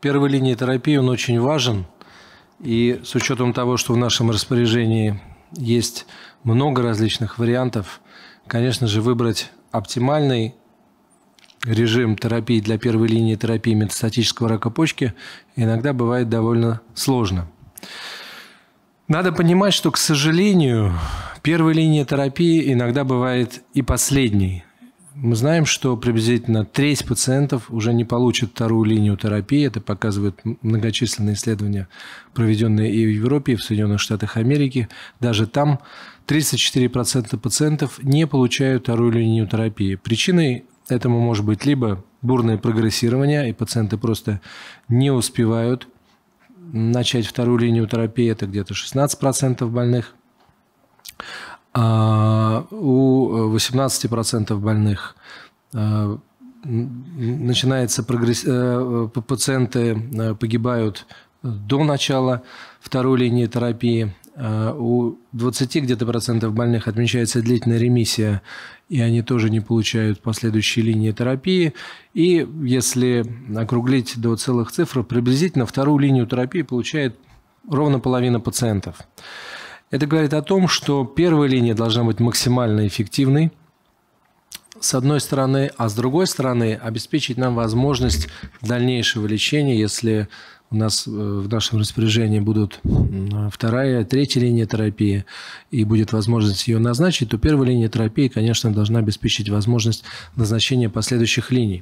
первой линии терапии он очень важен. И с учетом того, что в нашем распоряжении есть много различных вариантов, конечно же, выбрать оптимальный режим терапии для первой линии терапии метастатического рака почки иногда бывает довольно сложно. Надо понимать, что, к сожалению, первая линия терапии иногда бывает и последней. Мы знаем, что приблизительно треть пациентов уже не получат вторую линию терапии. Это показывают многочисленные исследования, проведенные и в Европе, и в Соединенных Штатах Америки. Даже там 34% пациентов не получают вторую линию терапии. Причиной этому может быть либо бурное прогрессирование, и пациенты просто не успевают начать вторую линию терапии. Это где-то 16% больных. У 18% больных начинается пациенты погибают до начала второй линии терапии. У 20 где-то процентов больных отмечается длительная ремиссия, и они тоже не получают последующие линии терапии. И если округлить до целых цифр, приблизительно вторую линию терапии получает ровно половина пациентов. Это говорит о том, что первая линия должна быть максимально эффективной, с одной стороны, а с другой стороны обеспечить нам возможность дальнейшего лечения, если у нас в нашем распоряжении будут вторая, третья линия терапии и будет возможность ее назначить, то первая линия терапии, конечно, должна обеспечить возможность назначения последующих линий.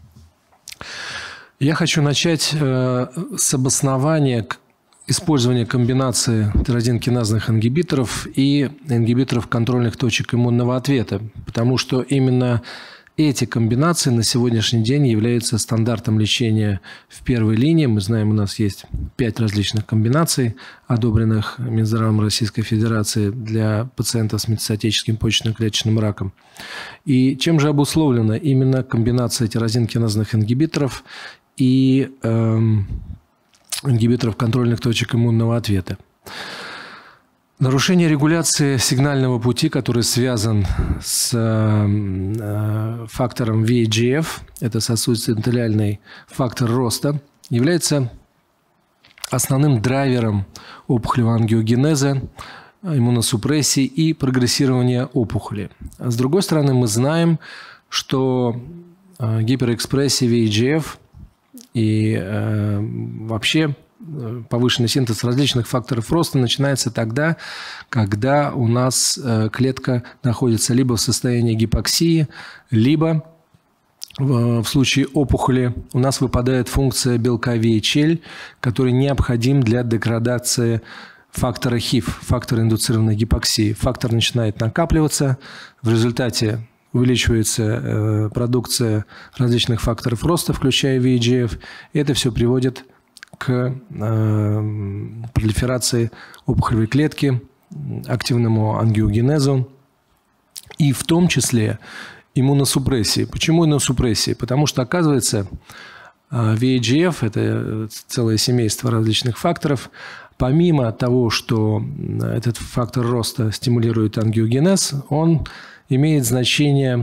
Я хочу начать с обоснования использование комбинации тирозинкиназных ингибиторов и ингибиторов контрольных точек иммунного ответа, потому что именно эти комбинации на сегодняшний день являются стандартом лечения в первой линии. Мы знаем, у нас есть 5 различных комбинаций, одобренных Минздравом Российской Федерации для пациентов с метастатическим почечно-клеточным раком. И чем же обусловлена именно комбинация тирозинкиназных ингибиторов и ингибиторов контрольных точек иммунного ответа? Нарушение регуляции сигнального пути, который связан с фактором VEGF, это сосудисто-эндотелиальный фактор роста, является основным драйвером опухолевого ангиогенеза, иммуносупрессии и прогрессирования опухоли. А с другой стороны, мы знаем, что гиперэкспрессия VEGF и вообще повышенный синтез различных факторов роста начинается тогда, когда у нас клетка находится либо в состоянии гипоксии, либо в случае опухоли у нас выпадает функция белка VHL, который необходим для деградации фактора HIV, фактора индуцированной гипоксии. Фактор начинает накапливаться, в результате увеличивается продукция различных факторов роста, включая VEGF, и это все приводит к пролиферации опухолевой клетки, активному ангиогенезу и в том числе иммуносупрессии. Почему иммуносупрессии? Потому что, оказывается, VEGF – это целое семейство различных факторов. Помимо того, что этот фактор роста стимулирует ангиогенез, он имеет значение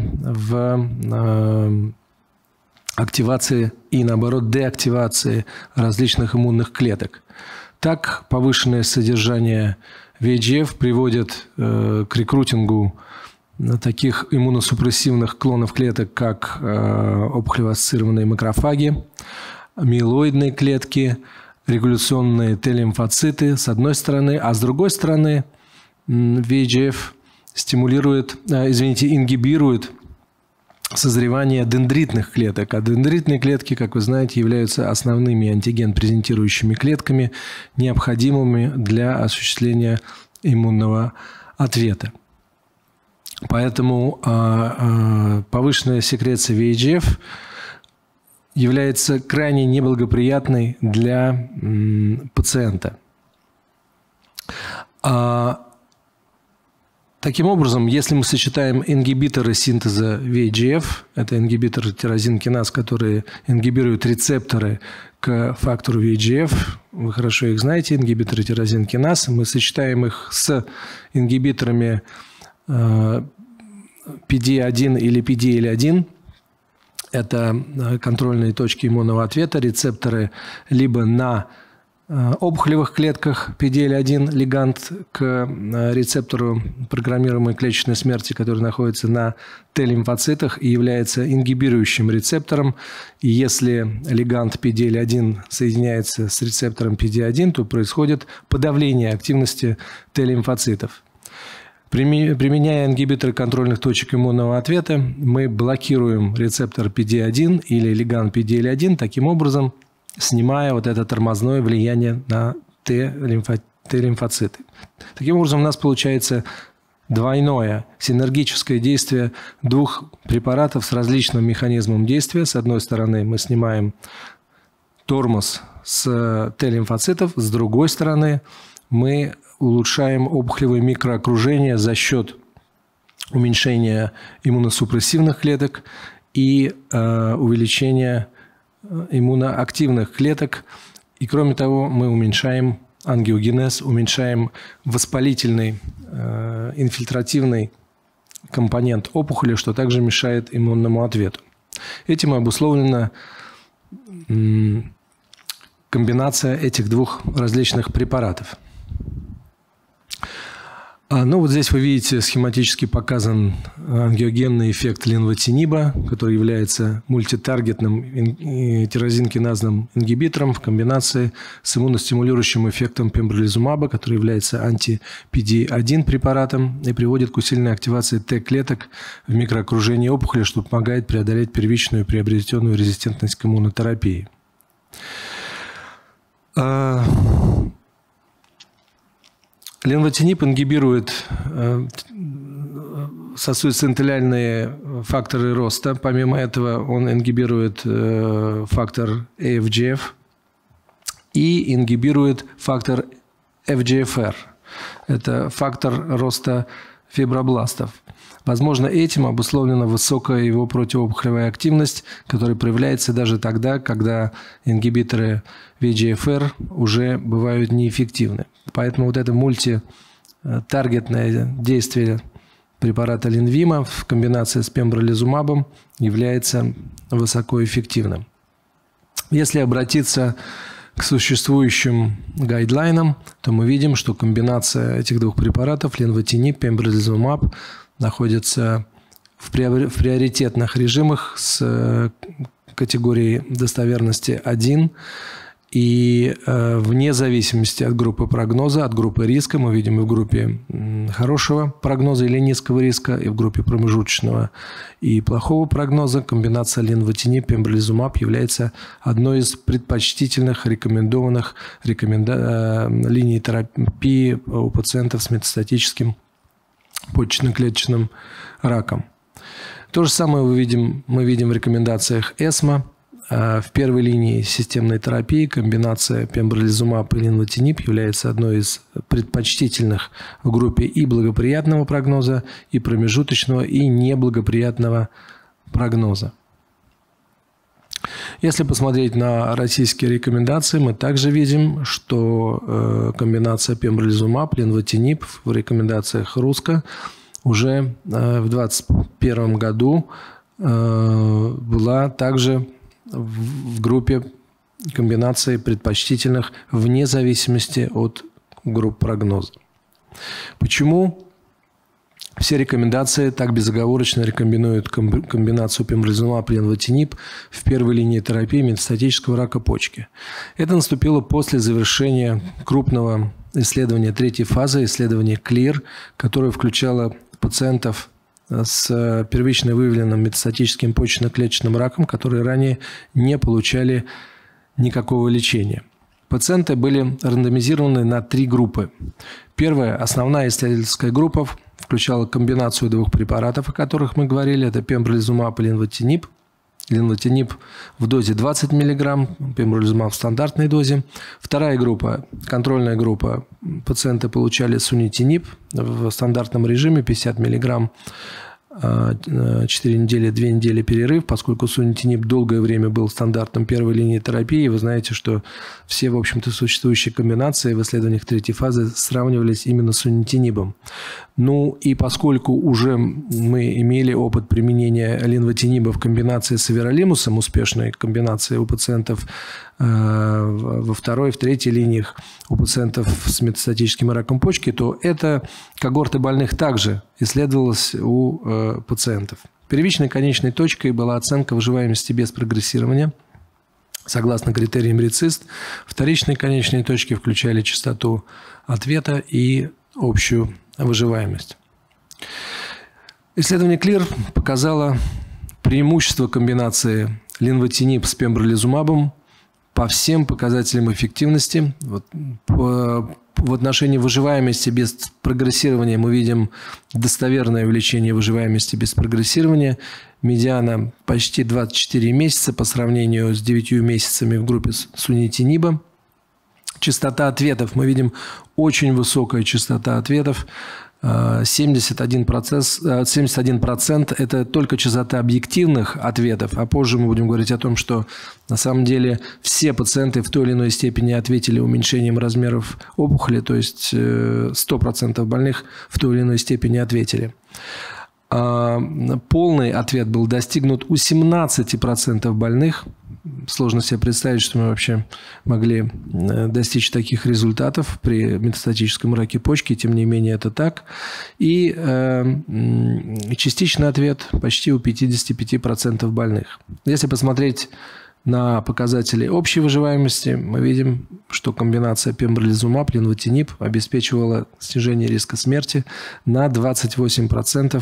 в активации и, наоборот, деактивации различных иммунных клеток. Так, повышенное содержание VEGF приводит к рекрутингу таких иммуносупрессивных клонов клеток, как опухолево-ассоциированные макрофаги, миелоидные клетки, регуляционные Т-лимфоциты с одной стороны, а с другой стороны VEGF ингибирует созревание дендритных клеток. А дендритные клетки, как вы знаете, являются основными антиген-презентирующими клетками, необходимыми для осуществления иммунного ответа. Поэтому повышенная секреция VEGF является крайне неблагоприятной для пациента. Таким образом, если мы сочетаем ингибиторы синтеза VEGF, это ингибиторы тирозинкиназ, которые ингибируют рецепторы к фактору VEGF, вы хорошо их знаете, ингибиторы тирозинкиназ, мы сочетаем их с ингибиторами PD-1 или PDL-1, это контрольные точки иммунного ответа, рецепторы либо на опухолевых клетках PDL1, лиганд к рецептору программируемой клеточной смерти, который находится на Т-лимфоцитах и является ингибирующим рецептором. И если лиганд PDL1 соединяется с рецептором PD1, то происходит подавление активности Т-лимфоцитов. Применяя ингибиторы контрольных точек иммунного ответа, мы блокируем рецептор PD1 или лиганд PDL1, таким образом снимая вот это тормозное влияние на Т-лимфоциты. Таким образом, у нас получается двойное синергическое действие двух препаратов с различным механизмом действия. С одной стороны, мы снимаем тормоз с Т-лимфоцитов, с другой стороны, мы улучшаем опухолевое микроокружение за счет уменьшения иммуносупрессивных клеток и увеличения иммуноактивных клеток. И кроме того, мы уменьшаем ангиогенез, уменьшаем воспалительный инфильтративный компонент опухоли, что также мешает иммунному ответу. Этим обусловлена комбинация этих двух различных препаратов. Ну, вот здесь вы видите, схематически показан ангиогенный эффект ленвотиниба, который является мультитаргетным тирозинкиназным ингибитором в комбинации с иммуностимулирующим эффектом пембролизумаба, который является анти-PD1 препаратом и приводит к усиленной активации Т-клеток в микроокружении опухоли, что помогает преодолеть первичную приобретенную резистентность к иммунотерапии. Ленвотиниб ингибирует сосудисто-эндотелиальные факторы роста. Помимо этого, он ингибирует фактор AFGF и ингибирует фактор FGFR. Это фактор роста фибробластов. Возможно, этим обусловлена высокая его противоопухолевая активность, которая проявляется даже тогда, когда ингибиторы VEGFR уже бывают неэффективны. Поэтому вот это мультитаргетное действие препарата Ленвима в комбинации с пембролизумабом является высокоэффективным. Если обратиться к существующим гайдлайнам, то мы видим, что комбинация этих двух препаратов, ленвотиниб, пембролизумаб, находится в приоритетных режимах с категорией достоверности 1. И вне зависимости от группы прогноза, от группы риска, мы видим и в группе хорошего прогноза или низкого риска, и в группе промежуточного и плохого прогноза, комбинация ленвотиниб, пембролизумаб является одной из предпочтительных рекомендованных линий терапии у пациентов с метастатическим почечно-клеточным раком. То же самое мы видим в рекомендациях ESMO. В первой линии системной терапии комбинация пембролизумаб и ленвотиниб является одной из предпочтительных в группе и благоприятного прогноза, и промежуточного, и неблагоприятного прогноза. Если посмотреть на российские рекомендации, мы также видим, что комбинация пембролизумаб, ленвотиниб в рекомендациях РУСКО уже в 2021 году была также в группе комбинации предпочтительных вне зависимости от групп прогноза. Почему все рекомендации так безоговорочно рекомендуют комбинацию пембролизумаб ленвотиниб в первой линии терапии метастатического рака почки? Это наступило после завершения крупного исследования третьей фазы, исследования CLEAR, которое включало пациентов с первично выявленным метастатическим почечно-клеточным раком, которые ранее не получали никакого лечения. Пациенты были рандомизированы на 3 группы. Первая, основная исследовательская группа, включала комбинацию двух препаратов, о которых мы говорили. Это пембролизумаб и ленвотиниб. Ленвотиниб в дозе 20 мг, пембролизумаб в стандартной дозе. Вторая группа, контрольная группа, пациенты получали сунитиниб в стандартном режиме 50 мг 4 недели, 2 недели перерыв, поскольку сунитиниб долгое время был стандартом первой линии терапии. Вы знаете, что все, в общем-то, существующие комбинации в исследованиях третьей фазы сравнивались именно с сунитинибом. Ну и поскольку уже мы имели опыт применения ленвотиниба в комбинации с эверолимусом, успешной комбинации у пациентов во второй, в третьей линиях, у пациентов с метастатическим раком почки, то эта когорта больных также исследовалась у пациентов. Первичной конечной точкой была оценка выживаемости без прогрессирования согласно критериям РИЦИСТ. Вторичные конечные точки включали частоту ответа и общую выживаемость. Исследование КЛИР показало преимущество комбинации ленвотиниб с пембролизумабом по всем показателям эффективности. В отношении выживаемости без прогрессирования мы видим достоверное увеличение выживаемости без прогрессирования. Медиана почти 24 месяца по сравнению с 9 месяцами в группе сунитиниба. Частота ответов. Мы видим очень высокая частота ответов. 71% – это только частота объективных ответов, а позже мы будем говорить о том, что на самом деле все пациенты в той или иной степени ответили уменьшением размеров опухоли, то есть 100% больных в той или иной степени ответили. Полный ответ был достигнут у 17% больных. Сложно себе представить, что мы вообще могли достичь таких результатов при метастатическом раке почки, тем не менее это так. И частичный ответ почти у 55% больных. Если посмотреть на показатели общей выживаемости, мы видим, что комбинация пембролизумаб, ленвотиниб обеспечивала снижение риска смерти на 28%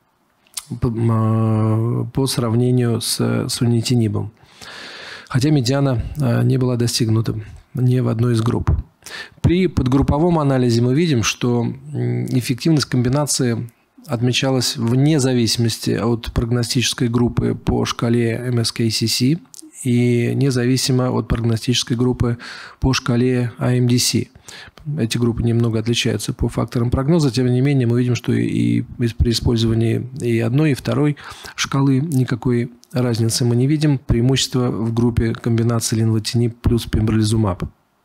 по сравнению с сунитинибом. Хотя медиана не была достигнута ни в одной из групп. При подгрупповом анализе мы видим, что эффективность комбинации отмечалась вне зависимости от прогностической группы по шкале MSKCC и независимо от прогностической группы по шкале IMDC. Эти группы немного отличаются по факторам прогноза, тем не менее мы видим, что и при использовании и одной, и второй шкалы никакой разницы мы не видим. Преимущество в группе комбинации ленвотиниб плюс пембролизумаб.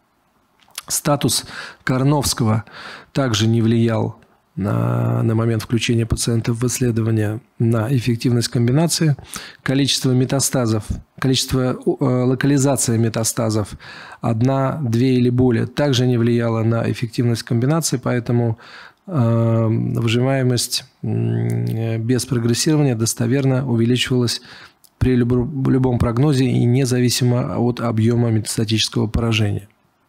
Статус Карновского также не влиял на момент включения пациентов в исследование на эффективность комбинации. Количество метастазов, количество локализации метастазов 1, 2 или более также не влияло на эффективность комбинации, поэтому выживаемость без прогрессирования достоверно увеличивалась при любом прогнозе и независимо от объема метастатического поражения.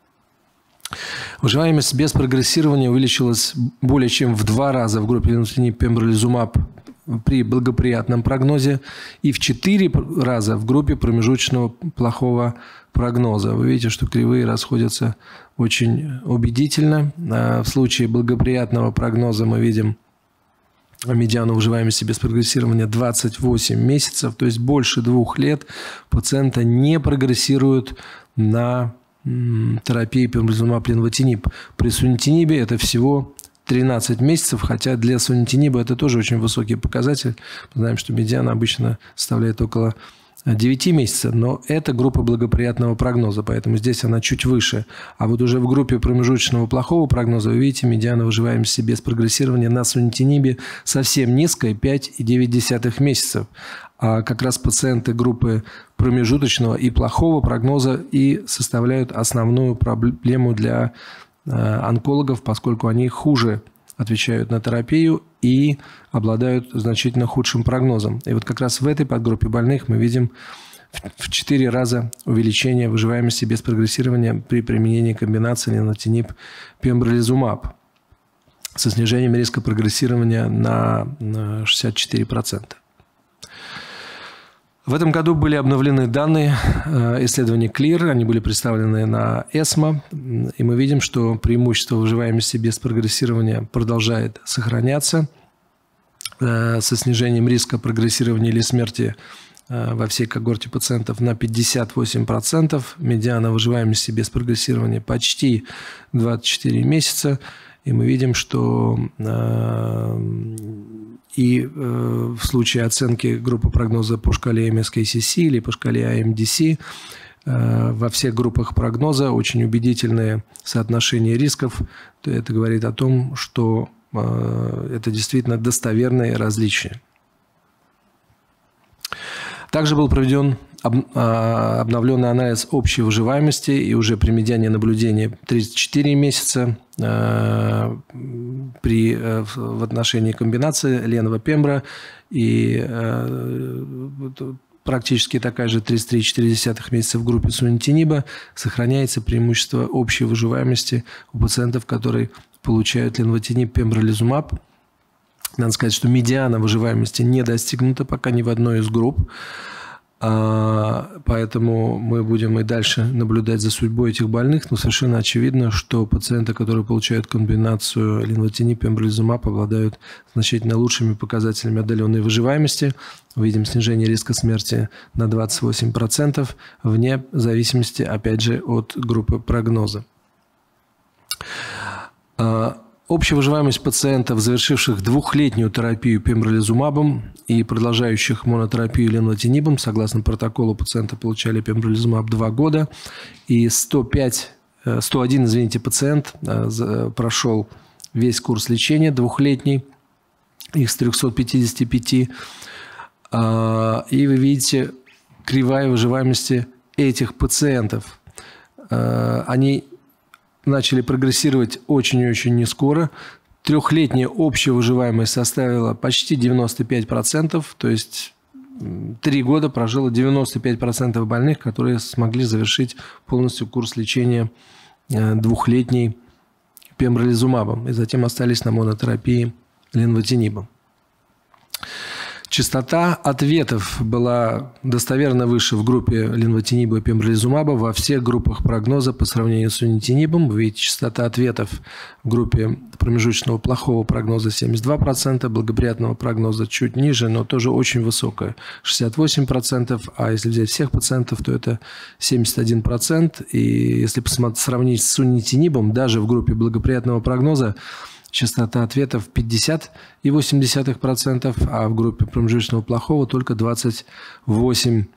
Выживаемость без прогрессирования увеличилась более чем в 2 раза в группе ленвотиниб пембролизумаб при благоприятном прогнозе и в 4 раза в группе промежуточного плохого прогноза. Вы видите, что кривые расходятся очень убедительно. В случае благоприятного прогноза мы видим медиану выживаемости без прогрессирования 28 месяцев, то есть больше 2 лет пациента не прогрессирует на терапии пембролизумаб ленвотиниб. При сунитинибе это всего 13 месяцев, хотя для сунитиниба это тоже очень высокий показатель. Мы знаем, что медиана обычно составляет около 9 месяцев, но это группа благоприятного прогноза, поэтому здесь она чуть выше. А вот уже в группе промежуточного плохого прогноза, вы видите, медиана выживаемости без прогрессирования на сунитинибе совсем низкая, 5,9 месяцев. А как раз пациенты группы промежуточного и плохого прогноза и составляют основную проблему для онкологов, поскольку они хуже отвечают на терапию и обладают значительно худшим прогнозом. И вот как раз в этой подгруппе больных мы видим в 4 раза увеличение выживаемости без прогрессирования при применении комбинации ленвотиниб пембролизумаб со снижением риска прогрессирования на 64%. В этом году были обновлены данные исследования КЛИР, они были представлены на ESMO, и мы видим, что преимущество выживаемости без прогрессирования продолжает сохраняться со снижением риска прогрессирования или смерти во всей когорте пациентов на 58%, медиана выживаемости без прогрессирования почти 24 месяца, и мы видим, что и в случае оценки группы прогноза по шкале MSKCC или по шкале IMDC во всех группах прогноза очень убедительное соотношение рисков. Это говорит о том, что это действительно достоверные различия. Также был проведен обновленный анализ общей выживаемости, и уже при медиане наблюдения 34 месяца в отношении комбинации Ленва-Пембра и практически такая же 33,4 месяца в группе сунитиниба сохраняется преимущество общей выживаемости у пациентов, которые получают ленвотиниб пембролизумаб. Надо сказать, что медиана выживаемости не достигнута пока ни в одной из групп, поэтому мы будем и дальше наблюдать за судьбой этих больных, но совершенно очевидно, что пациенты, которые получают комбинацию ленвотиниб пембролизумаб, обладают значительно лучшими показателями отдаленной выживаемости. Видим снижение риска смерти на 28%, вне зависимости, опять же, от группы прогноза. Общая выживаемость пациентов, завершивших двухлетнюю терапию пембролизумабом и продолжающих монотерапию ленвотинибом, согласно протоколу, пациенты получали пембролизумаб 2 года, и 101 пациент прошел весь курс лечения двухлетний, их с 355. И вы видите кривая выживаемости этих пациентов. Они начали прогрессировать очень-очень нескоро. Трехлетняя общая выживаемость составила почти 95%, то есть 3 года прожило 95% больных, которые смогли завершить полностью курс лечения двухлетний пембролизумабом и затем остались на монотерапии ленвотинибом. Частота ответов была достоверно выше в группе ленвотиниба и пембролизумаба во всех группах прогноза по сравнению с сунитинибом. Вы видите, частота ответов в группе промежуточного плохого прогноза 72%, благоприятного прогноза чуть ниже, но тоже очень высокая, 68%. А если взять всех пациентов, то это 71%. И если сравнить с сунитинибом, даже в группе благоприятного прогноза, частота ответов 50,8%, а в группе промежуточного плохого только 28%.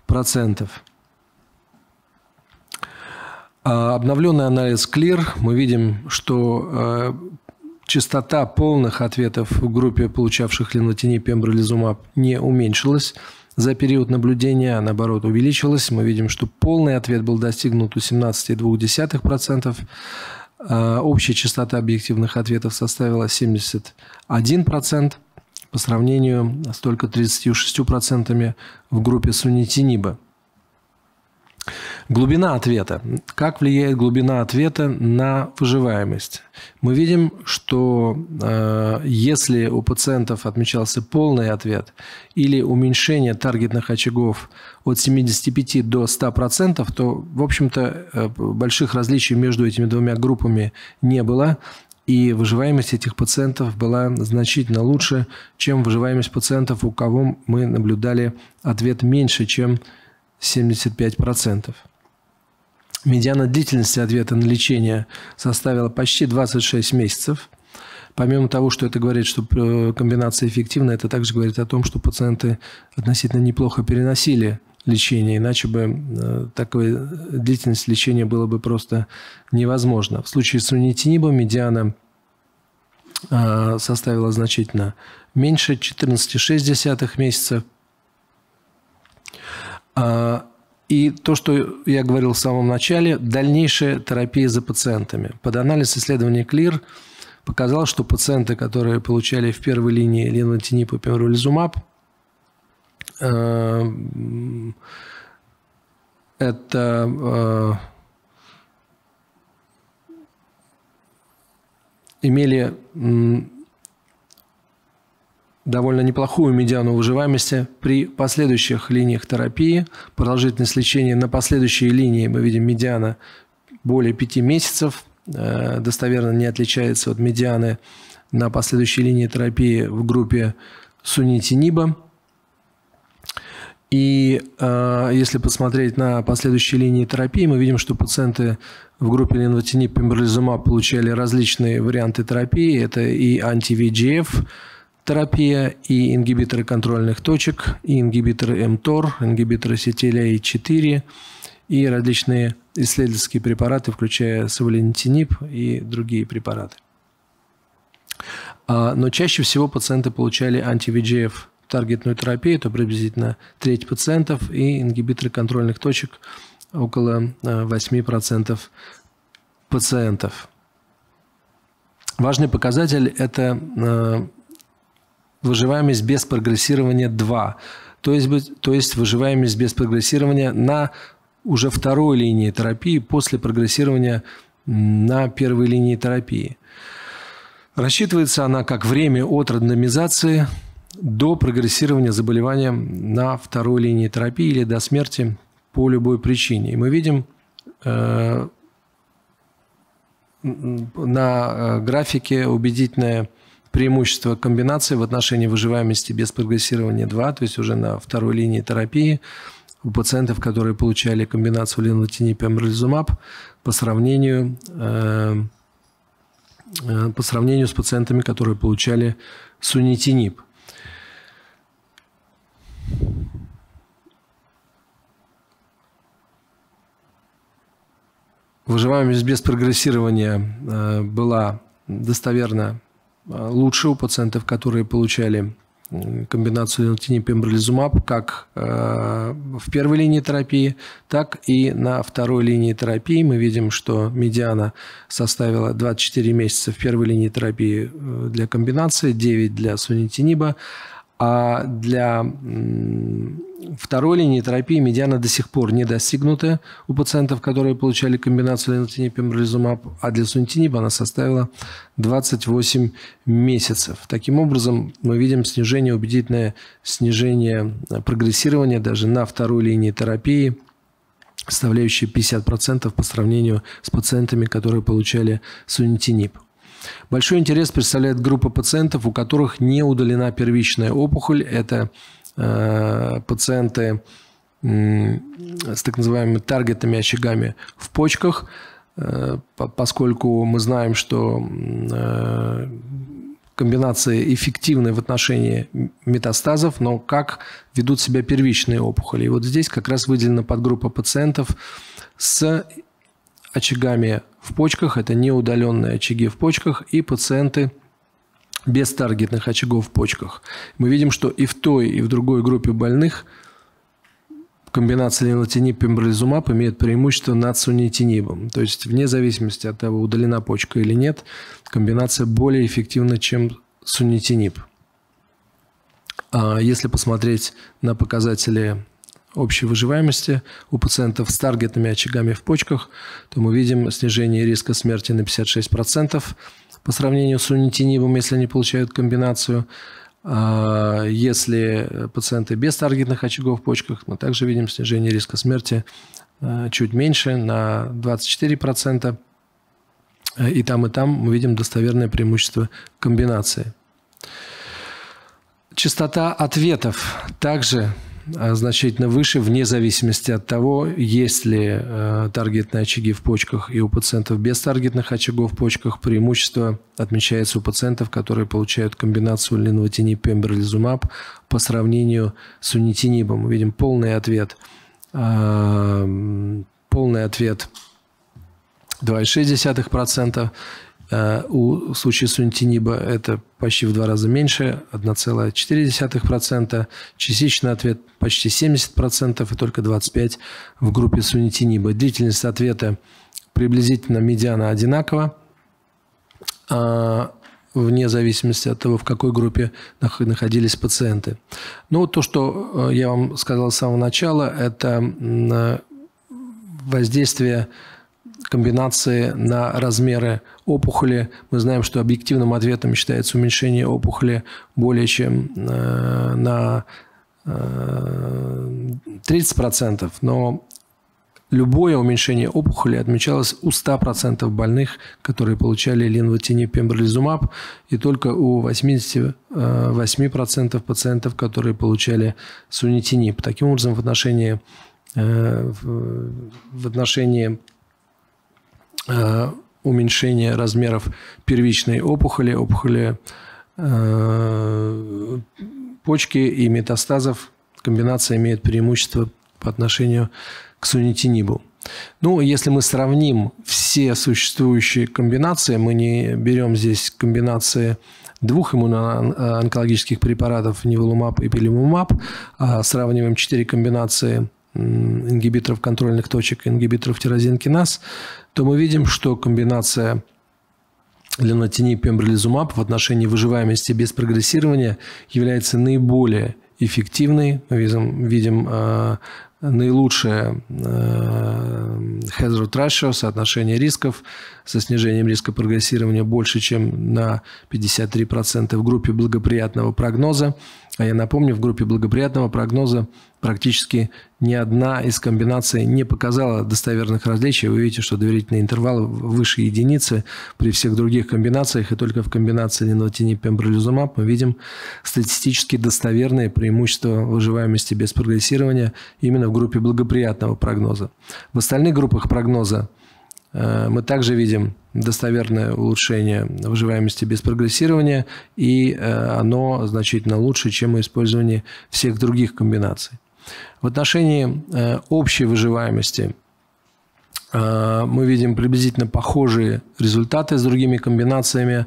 Обновленный анализ CLEAR, мы видим, что частота полных ответов в группе, получавших ленвотиниб пембролизумаб, не уменьшилась за период наблюдения, а наоборот увеличилась. Мы видим, что полный ответ был достигнут у 17,2%. Общая частота объективных ответов составила 71% по сравнению с только 36% в группе сунитиниба. Глубина ответа. Как влияет глубина ответа на выживаемость? Мы видим, что если у пациентов отмечался полный ответ или уменьшение таргетных очагов от 75 до 100%, то, в общем-то, больших различий между этими двумя группами не было, и выживаемость этих пациентов была значительно лучше, чем выживаемость пациентов, у кого мы наблюдали ответ меньше, чем 75%. Медиана длительности ответа на лечение составила почти 26 месяцев. Помимо того, что это говорит, что комбинация эффективна, это также говорит о том, что пациенты относительно неплохо переносили лечение, иначе бы такой длительность лечения было бы просто невозможно. В случае с сунитинибом медиана составила значительно меньше, 14,6 месяца. И то, что я говорил в самом начале, дальнейшая терапия за пациентами. Под анализ исследования CLEAR показал, что пациенты, которые получали в первой линии ленвотиниб и пембролизумаб, имели довольно неплохую медиану выживаемости при последующих линиях терапии. Продолжительность лечения на последующей линии, мы видим, медиана более 5 месяцев, достоверно не отличается от медианы на последующей линии терапии в группе сунитиниба. И если посмотреть на последующие линии терапии, мы видим, что пациенты в группе ленвотиниб пембролизумаб получали различные варианты терапии. Это и анти-VEGF терапия, и ингибиторы контрольных точек, и ингибиторы mTOR, ингибиторы CTLA-4, и различные исследовательские препараты, включая саволентиниб и другие препараты. Но чаще всего пациенты получали анти-VEGF таргетную терапию, это приблизительно треть пациентов, и ингибиторы контрольных точек около 8% пациентов. Важный показатель – это выживаемость без прогрессирования 2, то есть выживаемость без прогрессирования на уже второй линии терапии после прогрессирования на первой линии терапии. Рассчитывается она как время от рандомизации до прогрессирования заболевания на второй линии терапии или до смерти по любой причине. И мы видим на графике убедительное преимущество комбинации в отношении выживаемости без прогрессирования 2, то есть уже на второй линии терапии у пациентов, которые получали комбинацию ленивотиниб и пембролизумаб по сравнению с пациентами, которые получали сунитиниб. Выживаемость без прогрессирования была достоверно лучше у пациентов, которые получали комбинацию ленивотиниб и пембролизумаб как в первой линии терапии, так и на второй линии терапии. Мы видим, что медиана составила 24 месяца в первой линии терапии для комбинации, 9 для сунитиниба, а для второй линии терапии медиана до сих пор не достигнута у пациентов, которые получали комбинацию ленивотиниб и пембролизумаб, а для сунитиниба она составила 28 месяцев. Таким образом, мы видим убедительное снижение прогрессирования даже на второй линии терапии, составляющее 50% по сравнению с пациентами, которые получали сунитиниб. Большой интерес представляет группа пациентов, у которых не удалена первичная опухоль. Это пациенты с так называемыми таргетными очагами в почках, поскольку мы знаем, что комбинации эффективны в отношении метастазов, но как ведут себя первичные опухоли. И вот здесь как раз выделена подгруппа пациентов с очагами в почках, это неудаленные очаги в почках, и пациенты без таргетных очагов в почках. Мы видим, что и в той, и в другой группе больных комбинация ленивотиниб и пембролизумаб имеет преимущество над сунитинибом. То есть вне зависимости от того, удалена почка или нет, комбинация более эффективна, чем сунитиниб. Если посмотреть на показатели общей выживаемости у пациентов с таргетными очагами в почках, то мы видим снижение риска смерти на 56% по сравнению с сунитинибом, если они получают комбинацию. Если пациенты без таргетных очагов в почках, мы также видим снижение риска смерти чуть меньше, на 24%. И там мы видим достоверное преимущество комбинации. Частота ответов также значительно выше, вне зависимости от того, есть ли таргетные очаги в почках и у пациентов без таргетных очагов в почках. Преимущество отмечается у пациентов, которые получают комбинацию ленивотиниб и пембролизумаб по сравнению с сунитинибом. Мы видим полный ответ 2,6%. В случае сунитиниба это почти в 2 раза меньше, 1,4%. Частичный ответ почти 70% и только 25% в группе сунитиниба. Длительность ответа приблизительно медиана одинакова, вне зависимости от того, в какой группе находились пациенты. Но то, что я вам сказал с самого начала, это воздействие комбинации на размеры опухоли. Мы знаем, что объективным ответом считается уменьшение опухоли более чем на 30%, но любое уменьшение опухоли отмечалось у 100% больных, которые получали ленивотиниб и пембролизумаб, и только у 88% пациентов, которые получали сунитиниб. Таким образом, в отношении уменьшения размеров первичной опухоли почки и метастазов комбинация имеет преимущество по отношению к сунитинибу. Ну, если мы сравним все существующие комбинации, мы не берем здесь комбинации двух иммуноонкологических препаратов Nivolumab и Ipilimumab, сравниваем 4 комбинации ингибиторов контрольных точек, ингибиторов тирозин-киназ, то мы видим, что комбинация ленивотиниб пембролизумаб в отношении выживаемости без прогрессирования является наиболее эффективной. Мы видим наилучшее hazard ratio, соотношение рисков со снижением риска прогрессирования больше, чем на 53% в группе благоприятного прогноза. А я напомню, в группе благоприятного прогноза практически ни одна из комбинаций не показала достоверных различий. Вы видите, что доверительный интервал выше единицы при всех других комбинациях, и только в комбинации ленивотиниб пембролизумаб мы видим статистически достоверные преимущества выживаемости без прогрессирования именно в группе благоприятного прогноза. В остальных группах прогноза мы также видим достоверное улучшение выживаемости без прогрессирования, и оно значительно лучше, чем у использования всех других комбинаций. В отношении общей выживаемости мы видим приблизительно похожие результаты с другими комбинациями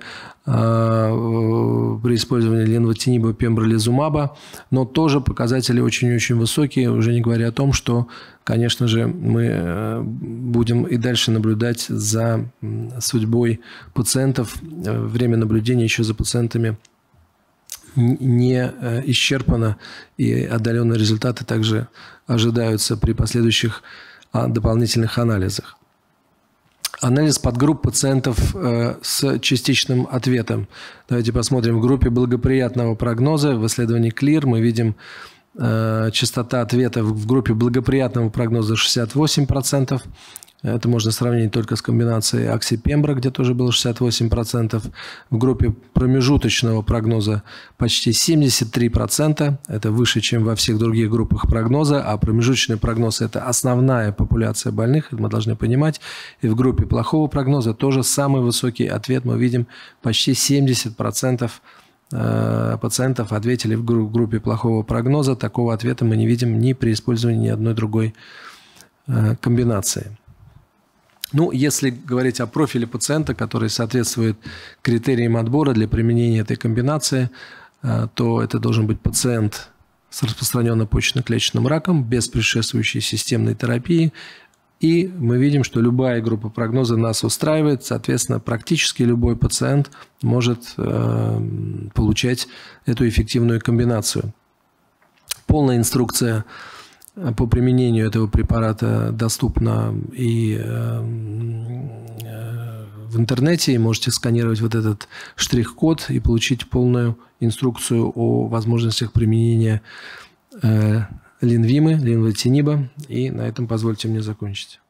при использовании ленивотиниба пембролизумаба, но тоже показатели очень-очень высокие, уже не говоря о том, что, конечно же, мы будем и дальше наблюдать за судьбой пациентов. Время наблюдения еще за пациентами не исчерпано, и отдаленные результаты также ожидаются при последующих дополнительных анализах. Анализ подгрупп пациентов с частичным ответом. Давайте посмотрим. В группе благоприятного прогноза в исследовании CLEAR мы видим частота ответа в группе благоприятного прогноза 68%. Это можно сравнить только с комбинацией Акси-Пембро, где тоже было 68%. В группе промежуточного прогноза почти 73%. Это выше, чем во всех других группах прогноза. А промежуточный прогноз – это основная популяция больных, это мы должны понимать. И в группе плохого прогноза тоже самый высокий ответ. Мы видим почти 70% пациентов ответили в группе плохого прогноза. Такого ответа мы не видим ни при использовании ни одной другой комбинации. Ну, если говорить о профиле пациента, который соответствует критериям отбора для применения этой комбинации, то это должен быть пациент с распространенным почечно-клеточным раком, без предшествующей системной терапии. И мы видим, что любая группа прогноза нас устраивает. Соответственно, практически любой пациент может получать эту эффективную комбинацию. Полная инструкция по применению этого препарата доступна и в интернете, и можете сканировать вот этот штрих-код и получить полную инструкцию о возможностях применения ленивотиниба. И на этом позвольте мне закончить.